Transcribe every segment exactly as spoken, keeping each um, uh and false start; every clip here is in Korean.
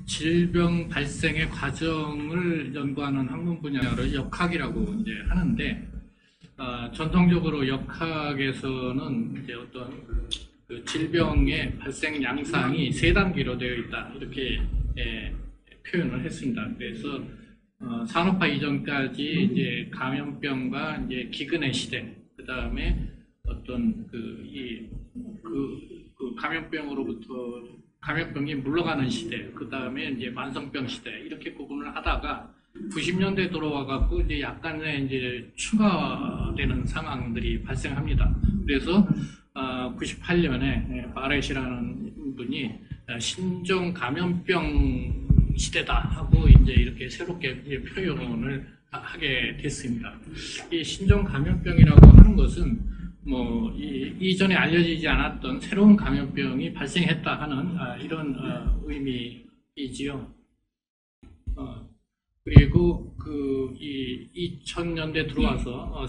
질병 발생의 과정을 연구하는 학문 분야를 역학이라고 이제 하는데, 어, 전통적으로 역학에서는 이제 어떤 그 질병의 발생 양상이 세 단계로 되어 있다, 이렇게 예, 표현을 했습니다. 그래서 어, 산업화 이전까지 이제 감염병과 이제 기근의 시대, 그 다음에 어떤 그, 이, 그, 그 감염병으로부터 감염병이 물러가는 시대, 그 다음에 이제 만성병 시대, 이렇게 구분을 하다가 구십 년대 들어와 갖고 이제 약간의 이제 추가되는 상황들이 발생합니다. 그래서 어, 구십팔 년에 바렛이라는 분이 신종 감염병 시대다 하고 이제 이렇게 새롭게 이제 표현을 하게 됐습니다. 이 신종 감염병이라고 하는 것은 뭐 이, 이전에 알려지지 않았던 새로운 감염병이 발생했다 하는 아, 이런 어, 의미이지요. 어, 그리고 그 이 이천 년대 들어와서 어,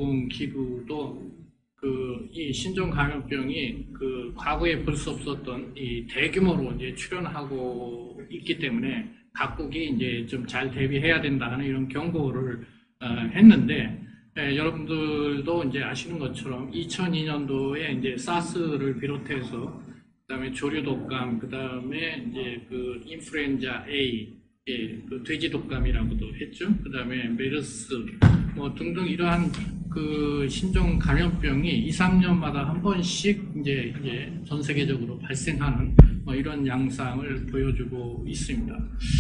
세계보건기구도 그 이 신종 감염병이 그 과거에 볼 수 없었던 이 대규모로 이제 출현하고 있기 때문에 각국이 이제 좀 잘 대비해야 된다 하는 이런 경고를 어, 했는데, 예, 여러분들도 이제 아시는 것처럼 이천이 년도에 이제 사스를 비롯해서 그다음에 조류 독감, 그다음에 이제 그 인플루엔자 A, 예, 그 돼지 독감이라고도 했죠. 그다음에 메르스 뭐 등등 이러한 그 신종 감염병이 이, 삼 년마다 한 번씩 이제 이제 전 세계적으로 발생하는 뭐 이런 양상을 보여주고 있습니다.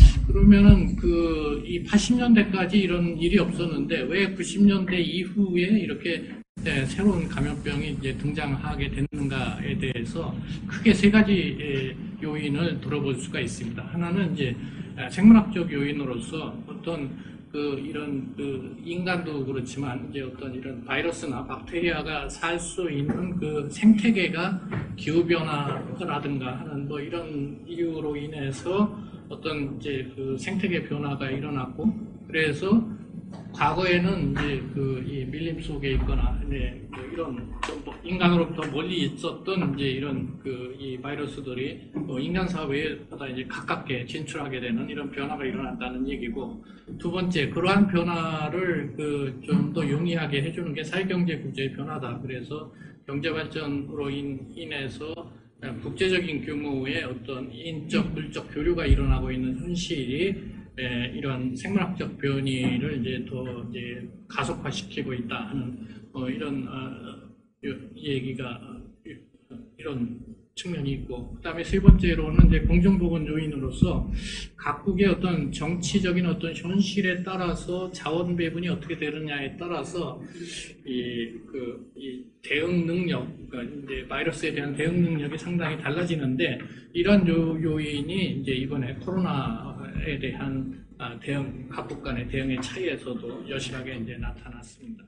그러면은 그 이 팔십 년대까지 이런 일이 없었는데 왜 구십 년대 이후에 이렇게 새로운 감염병이 이제 등장하게 됐는가에 대해서 크게 세 가지 요인을 들어볼 수가 있습니다. 하나는 이제 생물학적 요인으로서 어떤 그 이런 그 인간도 그렇지만 이제 어떤 이런 바이러스나 박테리아가 살 수 있는 그 생태계가 기후 변화라든가 하는 뭐 이런 이유로 인해서 어떤 이제 그 생태계 변화가 일어났고, 그래서 과거에는 이제 그 이 밀림 속에 있거나 네, 그 이런 좀 인간으로부터 멀리 있었던 이제 이런 그 이 바이러스들이 뭐 인간 사회보다 이제 가깝게 진출하게 되는 이런 변화가 일어났다는 얘기고, 두 번째 그러한 변화를 그 좀 더 용이하게 해주는 게 사회경제 구조의 변화다. 그래서 경제 발전으로 인, 인해서 국제적인 규모의 어떤 인적, 물적 교류가 일어나고 있는 현실이 에, 이런 생물학적 변이를 이제 더 이제 가속화시키고 있다 하는 어, 이런 어, 얘기가 어, 이런 측면이 있고, 그 다음에 세 번째로는 이제 공정보건 요인으로서 각국의 어떤 정치적인 어떤 현실에 따라서 자원 배분이 어떻게 되느냐에 따라서 이, 그, 이 대응 능력, 그러니까 이제 바이러스에 대한 대응 능력이 상당히 달라지는데, 이런 요, 요인이 이제 이번에 코로나에 대한 대응, 각국 간의 대응의 차이에서도 여실하게 이제 나타났습니다.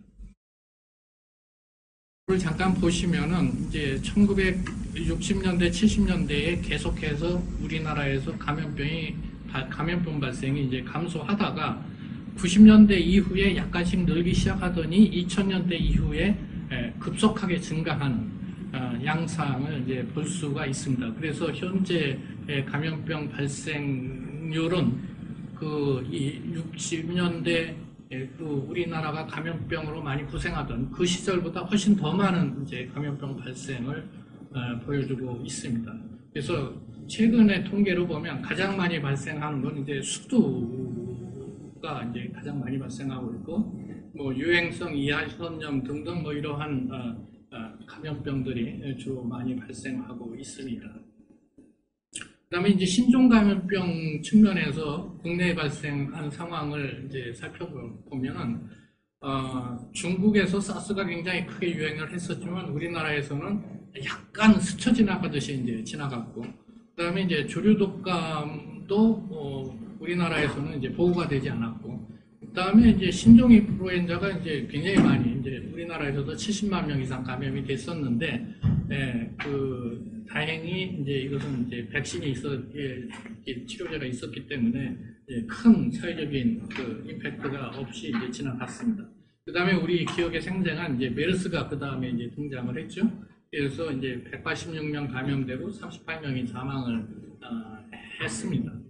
를 잠깐 보시면은 이제 천구백육십 년대, 칠십 년대에 계속해서 우리나라에서 감염병이 감염병 발생이 이제 감소하다가 구십 년대 이후에 약간씩 늘기 시작하더니 이천 년대 이후에 급속하게 증가하는 양상을 이제 볼 수가 있습니다. 그래서 현재 감염병 발생률은 그 이 육십 년대 그 우리나라가 감염병으로 많이 고생하던 그 시절보다 훨씬 더 많은 이제 감염병 발생을 어, 보여주고 있습니다. 그래서 최근의 통계로 보면 가장 많이 발생하는 건 이제 수두가 이제 가장 많이 발생하고 있고, 뭐 유행성 이하선염 등등 뭐 이러한 어, 어, 감염병들이 주로 많이 발생하고 있습니다. 그다음에 이제 신종 감염병 측면에서 국내에 발생한 상황을 이제 살펴보면은 어, 중국에서 사스가 굉장히 크게 유행을 했었지만 우리나라에서는 약간 스쳐 지나가듯이 이제 지나갔고, 그다음에 이제 조류 독감도 어, 우리나라에서는 이제 보고가 되지 않았고, 그다음에 이제 신종 인플루엔자가 이제 굉장히 많이 이제 우리나라에서도 칠십만 명 이상 감염이 됐었는데, 예, 그 다행히 이제 이것은 이제 백신이 있어, 예, 치료제가 있었기 때문에 예, 큰 사회적인 그 임팩트가 없이 이제 지나갔습니다. 그 다음에 우리 기억에 생생한 이제 메르스가 그 다음에 이제 등장을 했죠. 그래서 이제 백팔십육 명 감염되고 삼십팔 명이 사망을 어, 했습니다.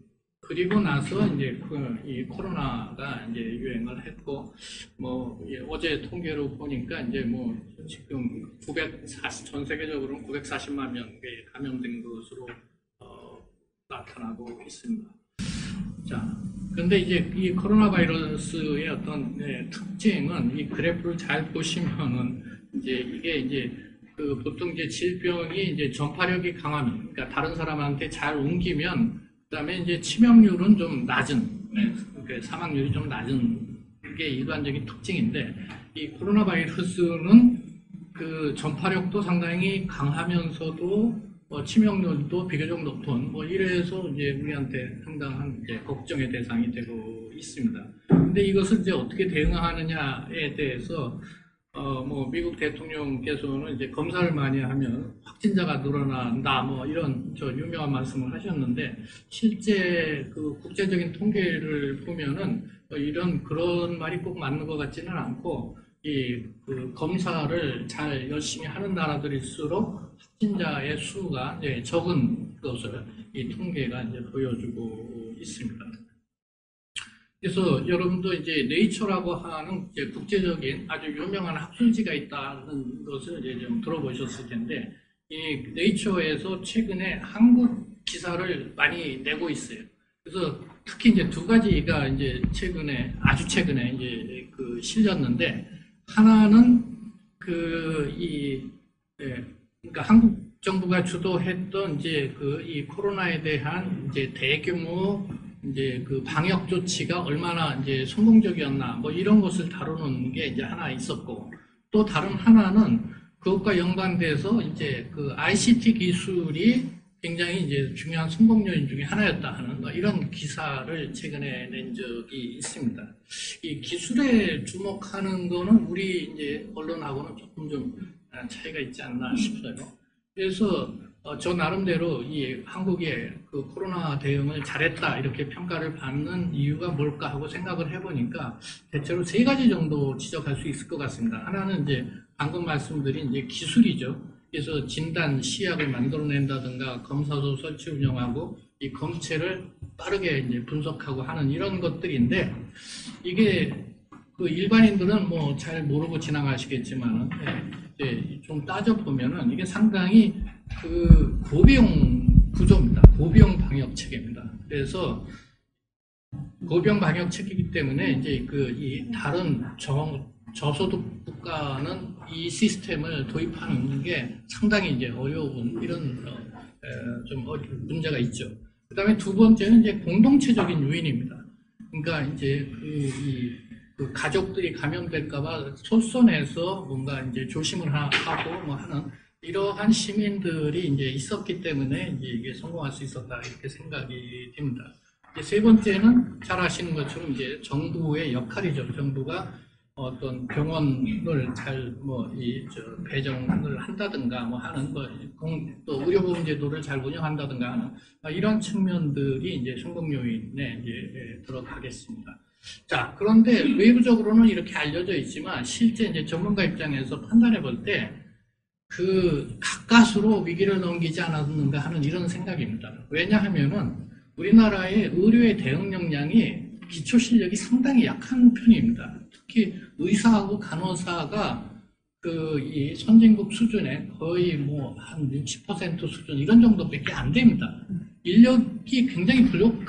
그리고 나서 이제 그 이 코로나가 이제 유행을 했고, 뭐 예, 어제 통계로 보니까 이제 뭐 지금 구백사십, 전 세계적으로는 구백사십만 명에 감염된 것으로 어, 나타나고 있습니다. 자, 그런데 이제 이 코로나 바이러스의 어떤 네, 특징은 이 그래프를 잘 보시면은 이제 이게 이제 그 보통 이제 질병이 이제 전파력이 강하면, 그러니까 다른 사람한테 잘 옮기면, 그다음에 이제 치명률은 좀 낮은, 네, 그 사망률이 좀 낮은 게 일반적인 특징인데, 이 코로나 바이러스는 그 전파력도 상당히 강하면서도 뭐 치명률도 비교적 높은, 뭐 이래서 이제 우리한테 상당한 이제 걱정의 대상이 되고 있습니다. 근데 이것을 이제 어떻게 대응하느냐에 대해서 어 뭐 미국 대통령께서는 이제 검사를 많이 하면 확진자가 늘어난다 뭐 이런 저 유명한 말씀을 하셨는데, 실제 그 국제적인 통계를 보면은 이런 그런 말이 꼭 맞는 것 같지는 않고, 이 그 검사를 잘 열심히 하는 나라들일수록 확진자의 수가 이제 적은 것을 이 통계가 이제 보여주고 있습니다. 그래서 여러분도 이제 네이처라고 하는 이제 국제적인 아주 유명한 학술지가 있다는 것을 이제 좀 들어보셨을 텐데, 이 네이처에서 최근에 한국 기사를 많이 내고 있어요. 그래서 특히 이제 두 가지가 이제 최근에, 아주 최근에 이제 그 실렸는데, 하나는 그 이 예, 그러니까 한국 정부가 주도했던 이제 그 이 코로나에 대한 이제 대규모 이제 그 방역 조치가 얼마나 이제 성공적이었나 뭐 이런 것을 다루는 게 이제 하나 있었고, 또 다른 하나는 그것과 연관돼서 이제 그 아이씨티 기술이 굉장히 이제 중요한 성공 요인 중에 하나였다 하는 뭐 이런 기사를 최근에 낸 적이 있습니다. 이 기술에 주목하는 거는 우리 이제 언론하고는 조금 좀 차이가 있지 않나 싶어요. 그래서 어, 저 나름대로 이 한국의 그 코로나 대응을 잘했다 이렇게 평가를 받는 이유가 뭘까 하고 생각을 해보니까 대체로 세 가지 정도 지적할 수 있을 것 같습니다. 하나는 이제 방금 말씀드린 이제 기술이죠. 그래서 진단 시약을 만들어낸다든가 검사소 설치 운영하고 이 검체를 빠르게 이제 분석하고 하는 이런 것들인데, 이게 그 일반인들은 뭐 잘 모르고 지나가시겠지만은 이제 좀 따져보면은 이게 상당히 그 고비용 구조입니다. 고비용 방역 체계입니다. 그래서 고비용 방역 체계이기 때문에 이제 그 이 다른 정, 저소득 국가는 이 시스템을 도입하는 게 상당히 이제 어려운 이런 어, 에, 좀 어, 문제가 있죠. 그 다음에 두 번째는 이제 공동체적인 요인입니다. 그러니까 이제 그, 이, 그 가족들이 감염될까봐 솔선해서 뭔가 이제 조심을 하, 하고 뭐 하는 이러한 시민들이 이제 있었기 때문에 이제 이게 성공할 수 있었다 이렇게 생각이 됩니다. 이제 세 번째는 잘 아시는 것처럼 이제 정부의 역할이죠. 정부가 어떤 병원을 잘 뭐 이 저 배정을 한다든가 뭐 하는 뭐 또 의료보험 제도를 잘 운영한다든가 하는 이런 측면들이 이제 성공 요인에 이제 들어가겠습니다. 자, 그런데 외부적으로는 이렇게 알려져 있지만 실제 이제 전문가 입장에서 판단해 볼 때 그 가까스로 위기를 넘기지 않았는가 하는 이런 생각입니다. 왜냐하면은 우리나라의 의료의 대응 역량이 기초 실력이 상당히 약한 편입니다. 특히 의사하고 간호사가 그 이 선진국 수준에 거의 뭐 한 육십 퍼센트 수준 이런 정도밖에 안 됩니다. 인력이 굉장히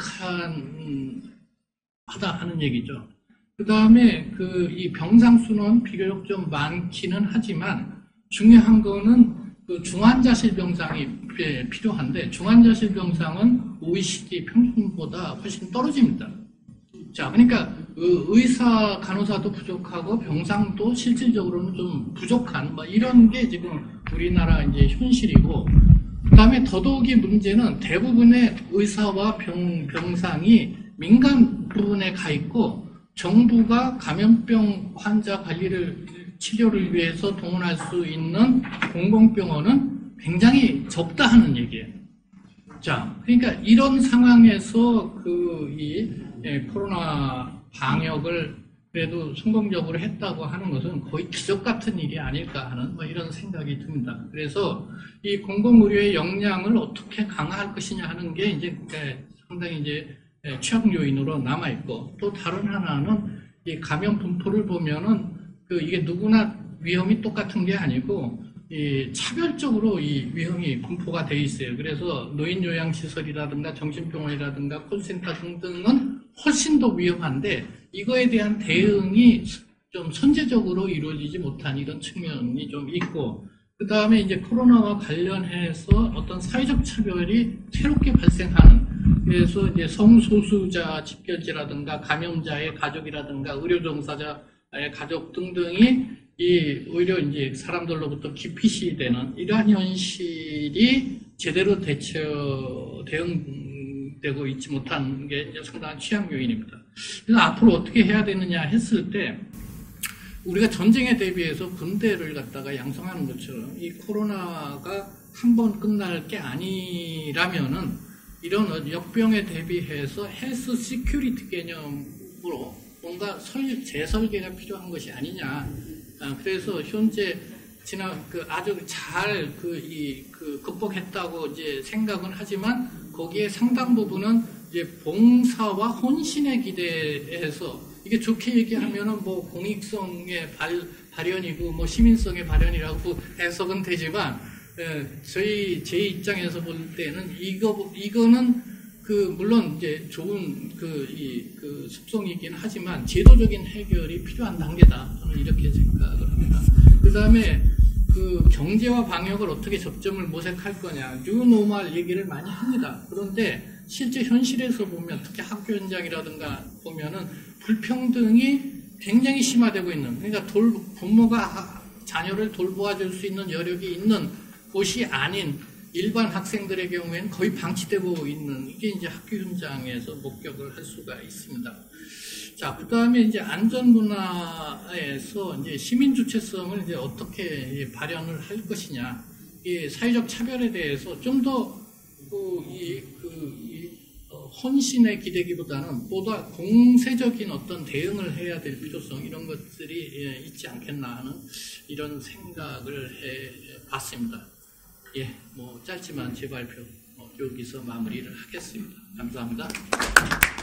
부족한 하다 하는 얘기죠. 그 다음에 그 이 병상 수는 비교적 좀 많기는 하지만 중요한 거는 그 중환자실 병상이 필요한데 중환자실 병상은 오이시디 평균보다 훨씬 떨어집니다. 자, 그러니까 그 의사, 간호사도 부족하고 병상도 실질적으로는 좀 부족한 뭐 이런 게 지금 우리나라 이제 현실이고, 그다음에 더더욱이 문제는 대부분의 의사와 병, 병상이 민간 부분에 가 있고 정부가 감염병 환자 관리를 치료를 위해서 동원할 수 있는 공공병원은 굉장히 적다 하는 얘기예요. 자, 그러니까 이런 상황에서 그 이 코로나 방역을 그래도 성공적으로 했다고 하는 것은 거의 기적 같은 일이 아닐까 하는 뭐 이런 생각이 듭니다. 그래서 이 공공의료의 역량을 어떻게 강화할 것이냐 하는 게 이제 상당히 이제 예, 취약 요인으로 남아 있고, 또 다른 하나는 이 감염 분포를 보면은 그 이게 누구나 위험이 똑같은 게 아니고 이 차별적으로 이 위험이 분포가 돼 있어요. 그래서 노인 요양시설이라든가 정신병원이라든가 콜센터 등등은 훨씬 더 위험한데 이거에 대한 대응이 좀 선제적으로 이루어지지 못한 이런 측면이 좀 있고, 그 다음에 이제 코로나와 관련해서 어떤 사회적 차별이 새롭게 발생하는, 그래서 이제 성소수자 집결지라든가 감염자의 가족이라든가 의료 종사자의 가족 등등이 이 오히려 이제 사람들로부터 기피시되는 이러한 현실이 제대로 대처 대응되고 있지 못한 게 이제 상당한 취약 요인입니다. 그래서 앞으로 어떻게 해야 되느냐 했을 때, 우리가 전쟁에 대비해서 군대를 갖다가 양성하는 것처럼 이 코로나가 한 번 끝날 게 아니라면은 이런 역병에 대비해서 헬스 시큐리티 개념으로 뭔가 설, 재설계가 필요한 것이 아니냐. 아, 그래서 현재 지난 그 아주 잘 그 이 그 극복했다고 이제 생각은 하지만 거기에 상당 부분은 이제 봉사와 헌신에 기대해서, 이게 좋게 얘기하면은 뭐 공익성의 발, 발현이고 뭐 시민성의 발현이라고 해석은 되지만, 예, 저희 제 입장에서 볼 때는 이거 이거는 그 물론 이제 좋은 그 이 그 습성이긴 하지만 제도적인 해결이 필요한 단계다. 저는 이렇게 생각을 합니다. 그 다음에 그 경제와 방역을 어떻게 접점을 모색할 거냐, 뉴노멀 얘기를 많이 합니다. 그런데 실제 현실에서 보면, 특히 학교 현장이라든가 보면은 불평등이 굉장히 심화되고 있는, 그러니까 돌, 부모가 자녀를 돌보아줄 수 있는 여력이 있는 곳이 아닌 일반 학생들의 경우에는 거의 방치되고 있는, 이게 이제 학교 현장에서 목격을 할 수가 있습니다. 자, 그 다음에 이제 안전문화에서 이제 시민주체성을 이제 어떻게 발현을 할 것이냐, 이 사회적 차별에 대해서 좀 더 그, 이, 그, 이, 어, 헌신에 기대기보다는 보다 공세적인 어떤 대응을 해야 될 필요성, 이런 것들이 예, 있지 않겠나 하는 이런 생각을 해 봤습니다. 예, 뭐 짧지만 제 발표 어, 여기서 마무리를 하겠습니다. 감사합니다.